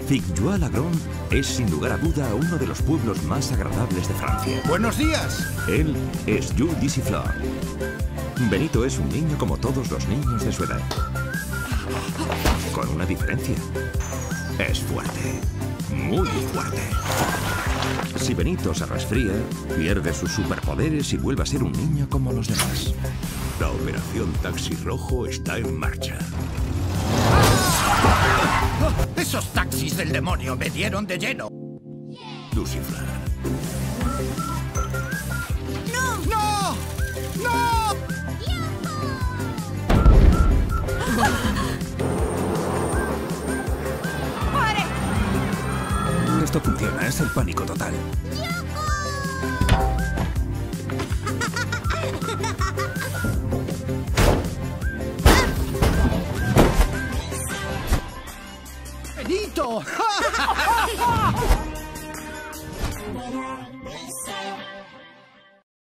Figueroa-Lagron es sin lugar a duda uno de los pueblos más agradables de Francia. ¡Buenos días! Él es Jules Dissiflor. Benito es un niño como todos los niños de su edad. Con una diferencia. Es fuerte. Muy fuerte. Si Benito se resfría, pierde sus superpoderes y vuelve a ser un niño como los demás. La operación Taxi Rojo está en marcha. ¡Esos taxis del demonio me dieron de lleno! Lucifer. ¡No! ¡No! ¡No! Esto funciona, es el pánico total. ¡Benito!